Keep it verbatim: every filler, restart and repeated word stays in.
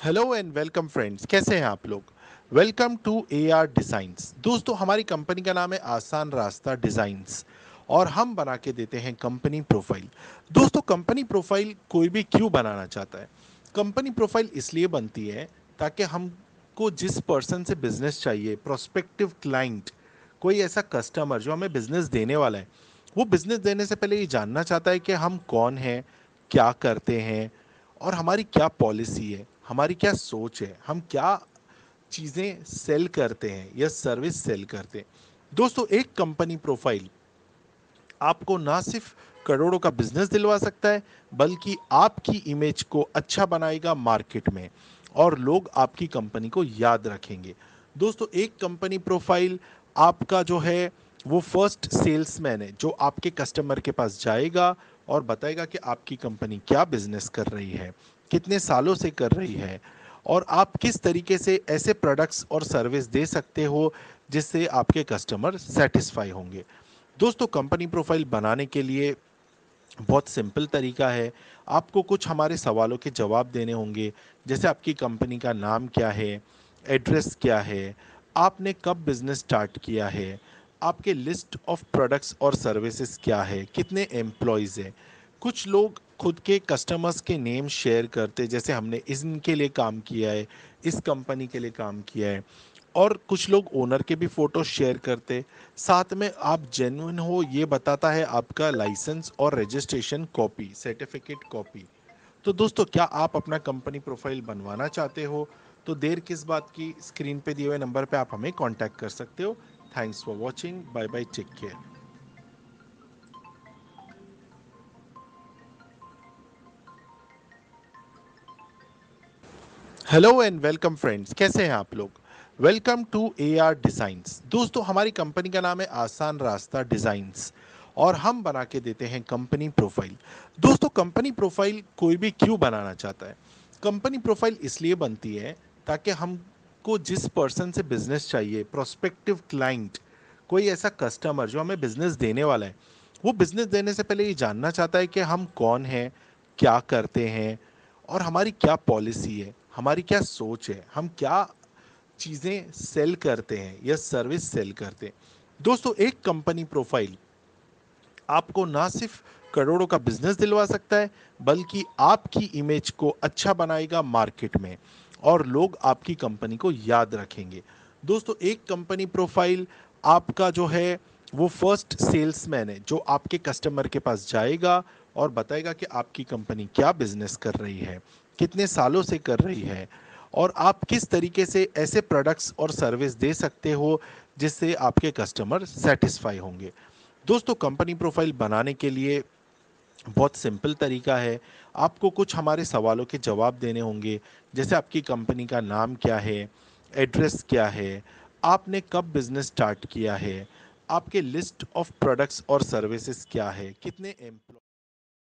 Hello and welcome friends, कैसे हैं आप लोग। Welcome to A R designs. दोस्तों, हमारी कंपनी का नाम है आसान रास्ता डिज़ाइंस और हम बना के देते हैं कंपनी प्रोफाइल। दोस्तों, कंपनी प्रोफाइल कोई भी क्यों बनाना चाहता है? कंपनी प्रोफाइल इसलिए बनती है ताकि हमको जिस पर्सन से बिजनेस चाहिए, प्रोस्पेक्टिव क्लाइंट, कोई ऐसा कस्टमर जो हमें बिजनेस देने वाला है, वो बिजनेस देने से पहले ये जानना चाहता है कि हम कौन हैं, क्या करते हैं और हमारी क्या पॉलिसी है, हमारी क्या सोच है, हम क्या चीज़ें सेल करते हैं या सर्विस सेल करते हैं। दोस्तों, एक कंपनी प्रोफाइल आपको ना सिर्फ करोड़ों का बिजनेस दिलवा सकता है, बल्कि आपकी इमेज को अच्छा बनाएगा मार्केट में और लोग आपकी कंपनी को याद रखेंगे। दोस्तों, एक कंपनी प्रोफाइल आपका जो है वो फर्स्ट सेल्समैन है, जो आपके कस्टमर के पास जाएगा और बताएगा कि आपकी कंपनी क्या बिजनेस कर रही है, कितने सालों से कर रही है और आप किस तरीके से ऐसे प्रोडक्ट्स और सर्विस दे सकते हो जिससे आपके कस्टमर सेटिस्फाई होंगे। दोस्तों, कंपनी प्रोफाइल बनाने के लिए बहुत सिंपल तरीका है। आपको कुछ हमारे सवालों के जवाब देने होंगे, जैसे आपकी कंपनी का नाम क्या है, एड्रेस क्या है, आपने कब बिजनेस स्टार्ट किया है, आपके लिस्ट ऑफ प्रोडक्ट्स और सर्विसेज क्या है, कितने एम्प्लॉयज़ हैं। कुछ लोग खुद के कस्टमर्स के नेम शेयर करते, जैसे हमने इनके लिए काम किया है, इस कंपनी के लिए काम किया है। और कुछ लोग ओनर के भी फ़ोटो शेयर करते। साथ में आप जेन्युइन हो ये बताता है आपका लाइसेंस और रजिस्ट्रेशन कॉपी, सर्टिफिकेट कॉपी। तो दोस्तों, क्या आप अपना कंपनी प्रोफाइल बनवाना चाहते हो? तो देर किस बात की, स्क्रीन पे दिए हुए नंबर पे आप हमें कॉन्टैक्ट कर सकते हो। Thanks for watching. Bye bye, take care. Hello and welcome friends, कैसे हैं आप लोग। Welcome to A R designs. दोस्तों, हमारी कंपनी का नाम है आसान रास्ता डिज़ाइंस और हम बना के देते हैं कंपनी प्रोफाइल। दोस्तों, कंपनी प्रोफाइल कोई भी क्यों बनाना चाहता है? कंपनी प्रोफाइल इसलिए बनती है ताकि हमको जिस पर्सन से बिजनेस चाहिए, प्रोस्पेक्टिव क्लाइंट, कोई ऐसा कस्टमर जो हमें बिजनेस देने वाला है, वो बिजनेस देने से पहले ये जानना चाहता है कि हम कौन हैं, क्या करते हैं और हमारी क्या पॉलिसी है, हमारी क्या सोच है, हम क्या चीज़ें सेल करते हैं या सर्विस सेल करते हैं। दोस्तों, एक कंपनी प्रोफाइल आपको ना सिर्फ करोड़ों का बिजनेस दिलवा सकता है, बल्कि आपकी इमेज को अच्छा बनाएगा मार्केट में और लोग आपकी कंपनी को याद रखेंगे। दोस्तों, एक कंपनी प्रोफाइल आपका जो है वो फर्स्ट सेल्समैन है, जो आपके कस्टमर के पास जाएगा और बताएगा कि आपकी कंपनी क्या बिजनेस कर रही है, कितने सालों से कर रही है और आप किस तरीके से ऐसे प्रोडक्ट्स और सर्विस दे सकते हो जिससे आपके कस्टमर सेटिस्फाई होंगे। दोस्तों, कंपनी प्रोफाइल बनाने के लिए बहुत सिंपल तरीका है। आपको कुछ हमारे सवालों के जवाब देने होंगे, जैसे आपकी कंपनी का नाम क्या है, एड्रेस क्या है, आपने कब बिजनेस स्टार्ट किया है, आपके लिस्ट ऑफ प्रोडक्ट्स और सर्विसेज क्या है, कितने एम्प्लॉय